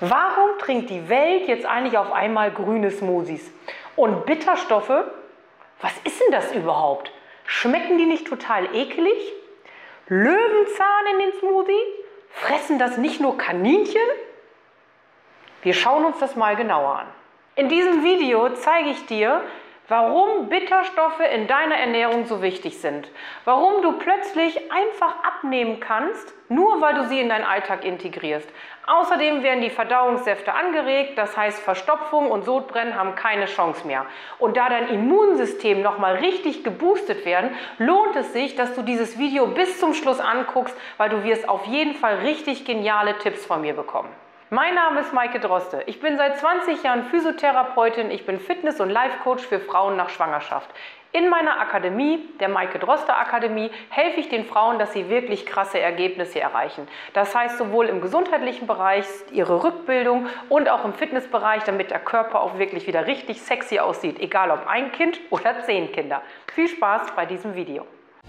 Warum trinkt die Welt jetzt eigentlich auf einmal grüne Smoothies? Und Bitterstoffe? Was ist denn das überhaupt? Schmecken die nicht total ekelig? Löwenzahn in den Smoothie? Fressen das nicht nur Kaninchen? Wir schauen uns das mal genauer an. In diesem Video zeige ich dir, warum Bitterstoffe in deiner Ernährung so wichtig sind. Warum du plötzlich einfach abnehmen kannst, nur weil du sie in deinen Alltag integrierst. Außerdem werden die Verdauungssäfte angeregt, das heißt Verstopfung und Sodbrennen haben keine Chance mehr. Und da dein Immunsystem nochmal richtig geboostet werden, lohnt es sich, dass du dieses Video bis zum Schluss anguckst, weil du wirst auf jeden Fall richtig geniale Tipps von mir bekommen. Mein Name ist Maike Droste. Ich bin seit 20 Jahren Physiotherapeutin. Ich bin Fitness- und Life-Coach für Frauen nach Schwangerschaft. In meiner Akademie, der Maike Droste Akademie, helfe ich den Frauen, dass sie wirklich krasse Ergebnisse erreichen. Das heißt sowohl im gesundheitlichen Bereich, ihre Rückbildung und auch im Fitnessbereich, damit der Körper auch wirklich wieder richtig sexy aussieht, egal ob ein Kind oder 10 Kinder. Viel Spaß bei diesem Video.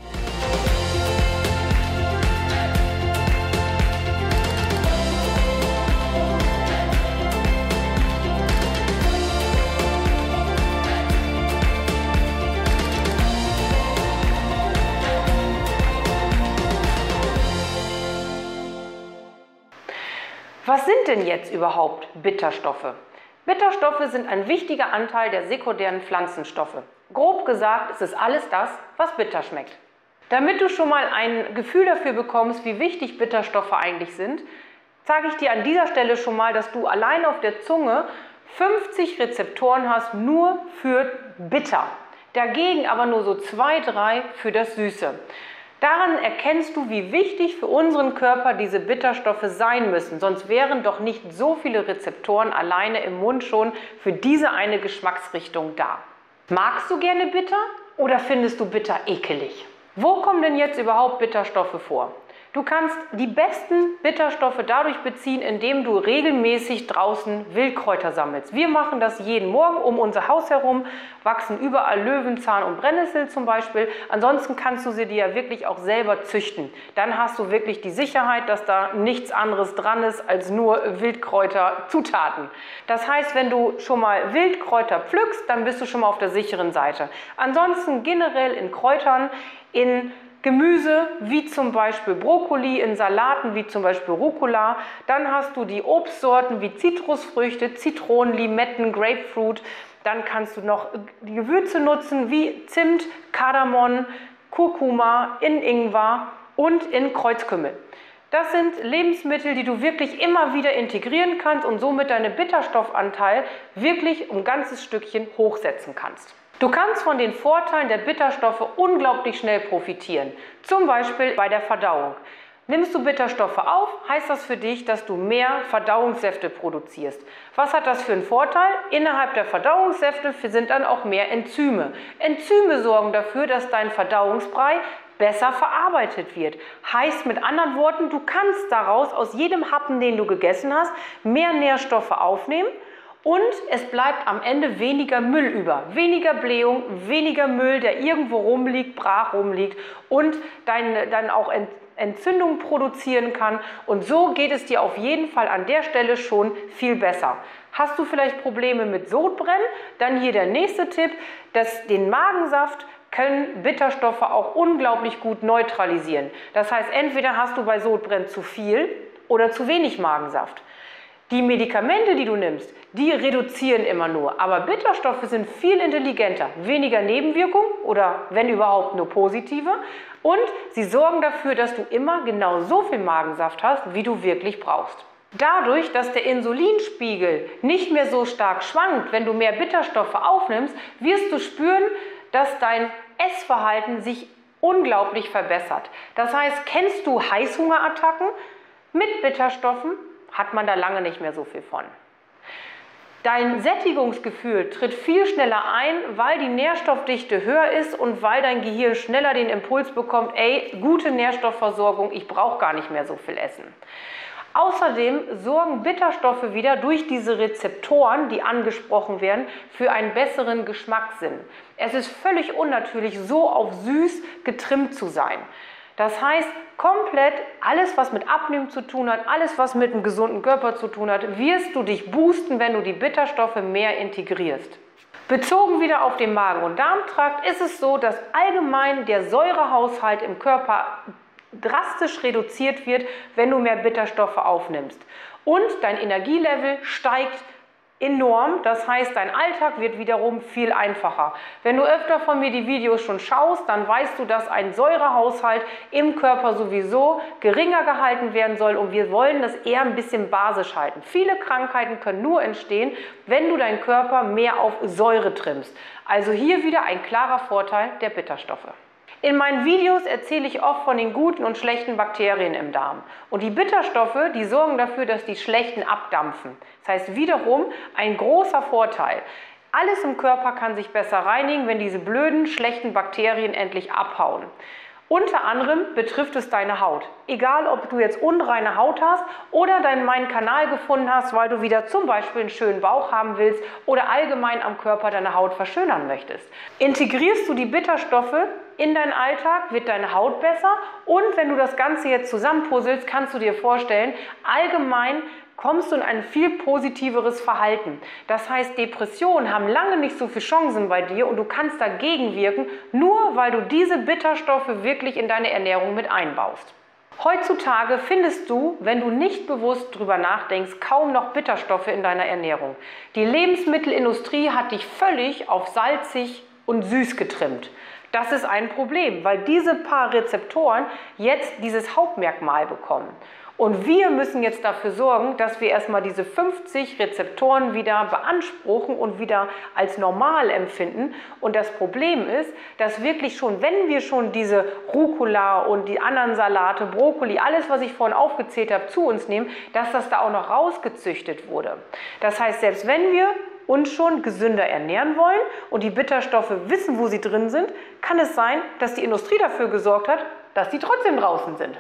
Was sind denn jetzt überhaupt Bitterstoffe? Bitterstoffe sind ein wichtiger Anteil der sekundären Pflanzenstoffe. Grob gesagt ist es alles das, was bitter schmeckt. Damit du schon mal ein Gefühl dafür bekommst, wie wichtig Bitterstoffe eigentlich sind, zeige ich dir an dieser Stelle schon mal, dass du allein auf der Zunge 50 Rezeptoren hast, nur für bitter. Dagegen aber nur so 2, 3 für das Süße. Daran erkennst du, wie wichtig für unseren Körper diese Bitterstoffe sein müssen. Sonst wären doch nicht so viele Rezeptoren alleine im Mund schon für diese eine Geschmacksrichtung da. Magst du gerne bitter oder findest du bitter ekelig? Wo kommen denn jetzt überhaupt Bitterstoffe vor? Du kannst die besten Bitterstoffe dadurch beziehen, indem du regelmäßig draußen Wildkräuter sammelst. Wir machen das jeden Morgen um unser Haus herum, wachsen überall Löwenzahn und Brennnessel zum Beispiel. Ansonsten kannst du sie dir ja wirklich auch selber züchten. Dann hast du wirklich die Sicherheit, dass da nichts anderes dran ist als nur Wildkräuterzutaten. Das heißt, wenn du schon mal Wildkräuter pflückst, dann bist du schon mal auf der sicheren Seite. Ansonsten generell in Kräutern, in Gemüse, wie zum Beispiel Brokkoli, in Salaten, wie zum Beispiel Rucola. Dann hast du die Obstsorten wie Zitrusfrüchte, Zitronen, Limetten, Grapefruit. Dann kannst du noch die Gewürze nutzen wie Zimt, Kardamom, Kurkuma, in Ingwer und in Kreuzkümmel. Das sind Lebensmittel, die du wirklich immer wieder integrieren kannst und somit deinen Bitterstoffanteil wirklich um ein ganzes Stückchen hochsetzen kannst. Du kannst von den Vorteilen der Bitterstoffe unglaublich schnell profitieren, zum Beispiel bei der Verdauung. Nimmst du Bitterstoffe auf, heißt das für dich, dass du mehr Verdauungssäfte produzierst. Was hat das für einen Vorteil? Innerhalb der Verdauungssäfte sind dann auch mehr Enzyme. Enzyme sorgen dafür, dass dein Verdauungsbrei besser verarbeitet wird. Heißt mit anderen Worten, du kannst daraus aus jedem Happen, den du gegessen hast, mehr Nährstoffe aufnehmen. Und es bleibt am Ende weniger Müll über, weniger Blähung, weniger Müll, der irgendwo rumliegt, brach rumliegt und dann auch Entzündung produzieren kann. Und so geht es dir auf jeden Fall an der Stelle schon viel besser. Hast du vielleicht Probleme mit Sodbrennen? Dann hier der nächste Tipp, den Magensaft können Bitterstoffe auch unglaublich gut neutralisieren. Das heißt, entweder hast du bei Sodbrennen zu viel oder zu wenig Magensaft. Die Medikamente, die du nimmst, die reduzieren immer nur, aber Bitterstoffe sind viel intelligenter, weniger Nebenwirkungen oder wenn überhaupt nur positive und sie sorgen dafür, dass du immer genau so viel Magensaft hast, wie du wirklich brauchst. Dadurch, dass der Insulinspiegel nicht mehr so stark schwankt, wenn du mehr Bitterstoffe aufnimmst, wirst du spüren, dass dein Essverhalten sich unglaublich verbessert. Das heißt, kennst du Heißhungerattacken mit Bitterstoffen? Hat man da lange nicht mehr so viel von. Dein Sättigungsgefühl tritt viel schneller ein, weil die Nährstoffdichte höher ist und weil dein Gehirn schneller den Impuls bekommt, ey, gute Nährstoffversorgung, ich brauche gar nicht mehr so viel essen. Außerdem sorgen Bitterstoffe wieder durch diese Rezeptoren, die angesprochen werden, für einen besseren Geschmackssinn. Es ist völlig unnatürlich, so auf süß getrimmt zu sein. Das heißt, komplett alles, was mit Abnehmen zu tun hat, alles, was mit einem gesunden Körper zu tun hat, wirst du dich boosten, wenn du die Bitterstoffe mehr integrierst. Bezogen wieder auf den Magen- und Darmtrakt ist es so, dass allgemein der Säurehaushalt im Körper drastisch reduziert wird, wenn du mehr Bitterstoffe aufnimmst. Und dein Energielevel steigt enorm, das heißt, dein Alltag wird wiederum viel einfacher. Wenn du öfter von mir die Videos schon schaust, dann weißt du, dass ein Säurehaushalt im Körper sowieso geringer gehalten werden soll und wir wollen das eher ein bisschen basisch halten. Viele Krankheiten können nur entstehen, wenn du deinen Körper mehr auf Säure trimmst. Also hier wieder ein klarer Vorteil der Bitterstoffe. In meinen Videos erzähle ich oft von den guten und schlechten Bakterien im Darm. Und die Bitterstoffe, die sorgen dafür, dass die schlechten abdampfen. Das heißt wiederum ein großer Vorteil. Alles im Körper kann sich besser reinigen, wenn diese blöden, schlechten Bakterien endlich abhauen. Unter anderem betrifft es deine Haut. Egal, ob du jetzt unreine Haut hast oder meinen Kanal gefunden hast, weil du wieder zum Beispiel einen schönen Bauch haben willst oder allgemein am Körper deine Haut verschönern möchtest. Integrierst du die Bitterstoffe in deinen Alltag, wird deine Haut besser und wenn du das Ganze jetzt zusammenpuzzelst, kannst du dir vorstellen, allgemein kommst du in ein viel positiveres Verhalten. Das heißt, Depressionen haben lange nicht so viele Chancen bei dir und du kannst dagegen wirken, nur weil du diese Bitterstoffe wirklich in deine Ernährung mit einbaust. Heutzutage findest du, wenn du nicht bewusst drüber nachdenkst, kaum noch Bitterstoffe in deiner Ernährung. Die Lebensmittelindustrie hat dich völlig auf salzig und süß getrimmt. Das ist ein Problem, weil diese paar Rezeptoren jetzt dieses Hauptmerkmal bekommen. Und wir müssen jetzt dafür sorgen, dass wir erstmal diese 50 Rezeptoren wieder beanspruchen und wieder als normal empfinden. Und das Problem ist, dass wirklich schon, wenn wir schon diese Rucola und die anderen Salate, Brokkoli, alles, was ich vorhin aufgezählt habe, zu uns nehmen, dass das da auch noch rausgezüchtet wurde. Das heißt, selbst wenn wir uns schon gesünder ernähren wollen und die Bitterstoffe wissen, wo sie drin sind, kann es sein, dass die Industrie dafür gesorgt hat, dass die trotzdem draußen sind.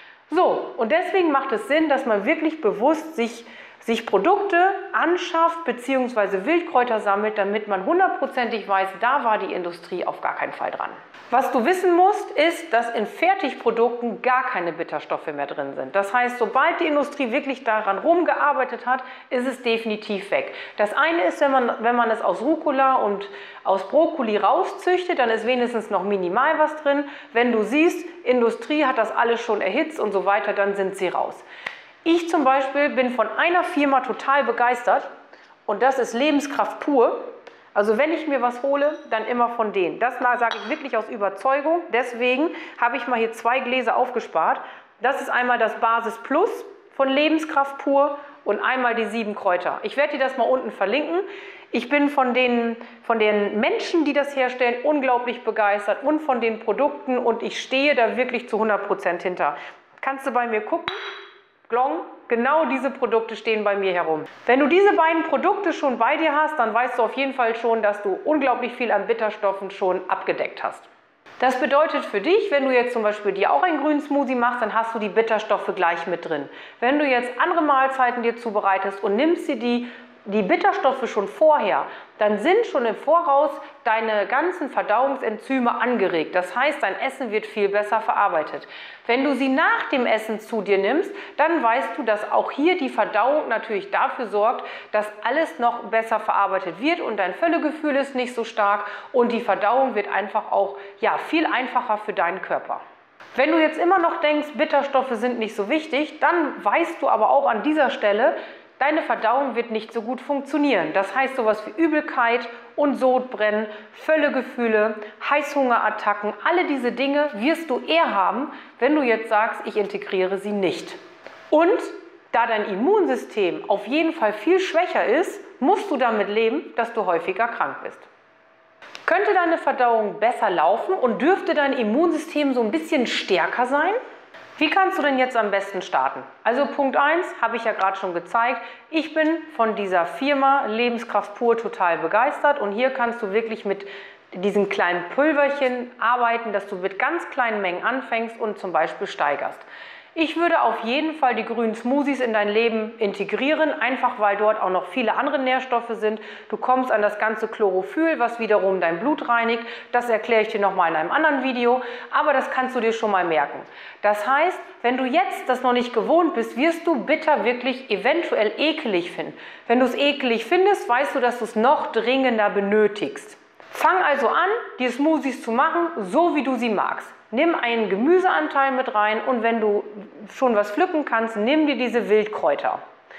So, und deswegen macht es Sinn, dass man wirklich bewusst sich Produkte anschafft bzw. Wildkräuter sammelt, damit man hundertprozentig weiß, da war die Industrie auf gar keinen Fall dran. Was du wissen musst, ist, dass in Fertigprodukten gar keine Bitterstoffe mehr drin sind. Das heißt, sobald die Industrie wirklich daran rumgearbeitet hat, ist es definitiv weg. Das eine ist, wenn man es aus Rucola und aus Brokkoli rauszüchtet, dann ist wenigstens noch minimal was drin. Wenn du siehst, Industrie hat das alles schon erhitzt und so weiter, dann sind sie raus. Ich zum Beispiel bin von einer Firma total begeistert und das ist Lebenskraft pur. Also wenn ich mir was hole, dann immer von denen. Das sage ich wirklich aus Überzeugung. Deswegen habe ich mal hier 2 Gläser aufgespart. Das ist einmal das Basis Plus von Lebenskraft pur und einmal die 7 Kräuter. Ich werde dir das mal unten verlinken. Ich bin von den Menschen, die das herstellen, unglaublich begeistert und von den Produkten und ich stehe da wirklich zu 100% hinter. Kannst du bei mir gucken? Glong, genau diese Produkte stehen bei mir herum. Wenn du diese beiden Produkte schon bei dir hast, dann weißt du auf jeden Fall schon, dass du unglaublich viel an Bitterstoffen schon abgedeckt hast. Das bedeutet für dich, wenn du jetzt zum Beispiel dir auch einen grünen Smoothie machst, dann hast du die Bitterstoffe gleich mit drin. Wenn du jetzt andere Mahlzeiten dir zubereitest und nimmst dir die Bitterstoffe schon vorher, dann sind schon im Voraus deine ganzen Verdauungsenzyme angeregt. Das heißt, dein Essen wird viel besser verarbeitet. Wenn du sie nach dem Essen zu dir nimmst, dann weißt du, dass auch hier die Verdauung natürlich dafür sorgt, dass alles noch besser verarbeitet wird und dein Völlegefühl ist nicht so stark und die Verdauung wird einfach auch viel einfacher für deinen Körper. Wenn du jetzt immer noch denkst, Bitterstoffe sind nicht so wichtig, dann weißt du aber auch an dieser Stelle, deine Verdauung wird nicht so gut funktionieren. Das heißt, sowas wie Übelkeit und Sodbrennen, Völlegefühle, Heißhungerattacken, alle diese Dinge wirst du eher haben, wenn du jetzt sagst, ich integriere sie nicht. Und da dein Immunsystem auf jeden Fall viel schwächer ist, musst du damit leben, dass du häufiger krank bist. Könnte deine Verdauung besser laufen und dürfte dein Immunsystem so ein bisschen stärker sein? Wie kannst du denn jetzt am besten starten? Also Punkt 1 habe ich ja gerade schon gezeigt. Ich bin von dieser Firma Lebenskraft pur total begeistert und hier kannst du wirklich mit diesen kleinen Pulverchen arbeiten, dass du mit ganz kleinen Mengen anfängst und zum Beispiel steigerst. Ich würde auf jeden Fall die grünen Smoothies in dein Leben integrieren, einfach weil dort auch noch viele andere Nährstoffe sind. Du kommst an das ganze Chlorophyll, was wiederum dein Blut reinigt. Das erkläre ich dir nochmal in einem anderen Video, aber das kannst du dir schon mal merken. Das heißt, wenn du jetzt das noch nicht gewohnt bist, wirst du bitter wirklich eventuell ekelig finden. Wenn du es ekelig findest, weißt du, dass du es noch dringender benötigst. Fang also an, die Smoothies zu machen, so wie du sie magst. Nimm einen Gemüseanteil mit rein und wenn du schon was pflücken kannst, nimm dir diese Wildkräuter.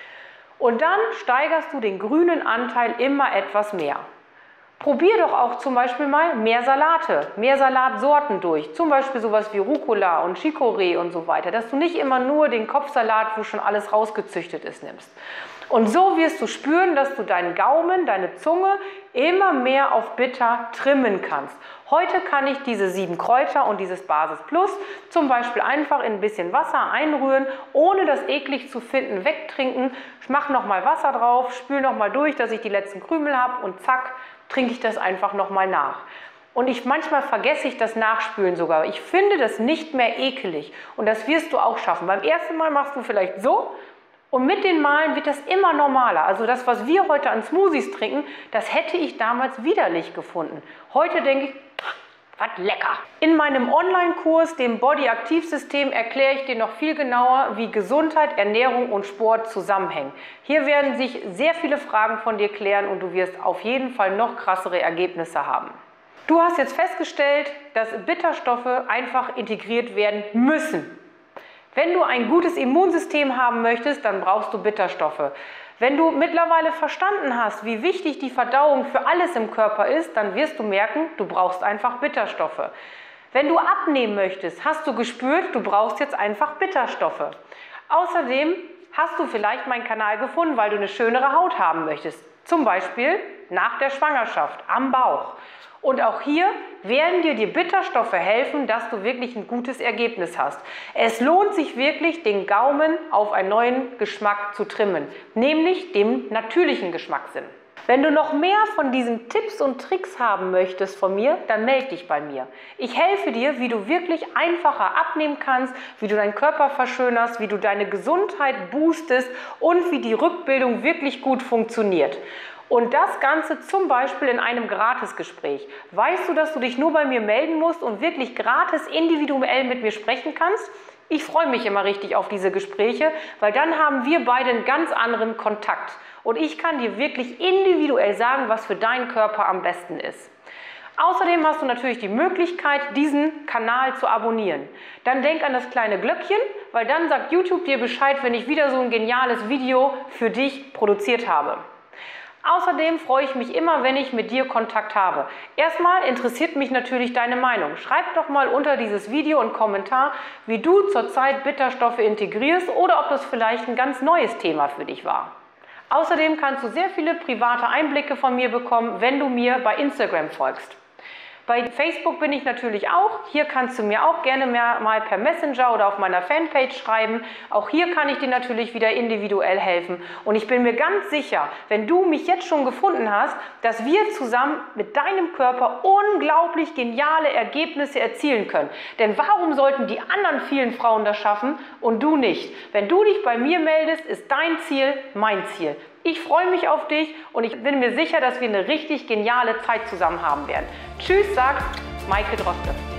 Und dann steigerst du den grünen Anteil immer etwas mehr. Probier doch auch zum Beispiel mal mehr Salate, mehr Salatsorten durch. Zum Beispiel sowas wie Rucola und Chicorée und so weiter. Dass du nicht immer nur den Kopfsalat, wo schon alles rausgezüchtet ist, nimmst. Und so wirst du spüren, dass du deinen Gaumen, deine Zunge immer mehr auf bitter trimmen kannst. Heute kann ich diese 7 Kräuter und dieses Basis Plus zum Beispiel einfach in ein bisschen Wasser einrühren, ohne das eklig zu finden, wegtrinken. Ich mache nochmal Wasser drauf, spüle nochmal durch, dass ich die letzten Krümel habe und zack, trinke ich das einfach nochmal nach. Und manchmal vergesse ich das Nachspülen sogar. Ich finde das nicht mehr ekelig und das wirst du auch schaffen. Beim ersten Mal machst du vielleicht so. Und mit den Malen wird das immer normaler. Also das, was wir heute an Smoothies trinken, das hätte ich damals widerlich gefunden. Heute denke ich, was lecker. In meinem Online-Kurs, dem Body-Aktiv-System, erkläre ich dir noch viel genauer, wie Gesundheit, Ernährung und Sport zusammenhängen. Hier werden sich sehr viele Fragen von dir klären und du wirst auf jeden Fall noch krassere Ergebnisse haben. Du hast jetzt festgestellt, dass Bitterstoffe einfach integriert werden müssen. Wenn du ein gutes Immunsystem haben möchtest, dann brauchst du Bitterstoffe. Wenn du mittlerweile verstanden hast, wie wichtig die Verdauung für alles im Körper ist, dann wirst du merken, du brauchst einfach Bitterstoffe. Wenn du abnehmen möchtest, hast du gespürt, du brauchst jetzt einfach Bitterstoffe. Außerdem hast du vielleicht meinen Kanal gefunden, weil du eine schönere Haut haben möchtest. Zum Beispiel nach der Schwangerschaft, am Bauch. Und auch hier werden dir die Bitterstoffe helfen, dass du wirklich ein gutes Ergebnis hast. Es lohnt sich wirklich, den Gaumen auf einen neuen Geschmack zu trimmen, nämlich dem natürlichen Geschmackssinn. Wenn du noch mehr von diesen Tipps und Tricks haben möchtest von mir, dann melde dich bei mir. Ich helfe dir, wie du wirklich einfacher abnehmen kannst, wie du deinen Körper verschönerst, wie du deine Gesundheit boostest und wie die Rückbildung wirklich gut funktioniert. Und das Ganze zum Beispiel in einem Gratisgespräch. Weißt du, dass du dich nur bei mir melden musst und wirklich gratis individuell mit mir sprechen kannst? Ich freue mich immer richtig auf diese Gespräche, weil dann haben wir beide einen ganz anderen Kontakt. Und ich kann dir wirklich individuell sagen, was für deinen Körper am besten ist. Außerdem hast du natürlich die Möglichkeit, diesen Kanal zu abonnieren. Dann denk an das kleine Glöckchen, weil dann sagt YouTube dir Bescheid, wenn ich wieder so ein geniales Video für dich produziert habe. Außerdem freue ich mich immer, wenn ich mit dir Kontakt habe. Erstmal interessiert mich natürlich deine Meinung. Schreib doch mal unter dieses Video einen Kommentar, wie du zurzeit Bitterstoffe integrierst oder ob das vielleicht ein ganz neues Thema für dich war. Außerdem kannst du sehr viele private Einblicke von mir bekommen, wenn du mir bei Instagram folgst. Bei Facebook bin ich natürlich auch. Hier kannst du mir auch gerne mal per Messenger oder auf meiner Fanpage schreiben. Auch hier kann ich dir natürlich wieder individuell helfen. Und ich bin mir ganz sicher, wenn du mich jetzt schon gefunden hast, dass wir zusammen mit deinem Körper unglaublich geniale Ergebnisse erzielen können. Denn warum sollten die anderen vielen Frauen das schaffen und du nicht? Wenn du dich bei mir meldest, ist dein Ziel mein Ziel. Ich freue mich auf dich und ich bin mir sicher, dass wir eine richtig geniale Zeit zusammen haben werden. Tschüss, sagt Maike Droste.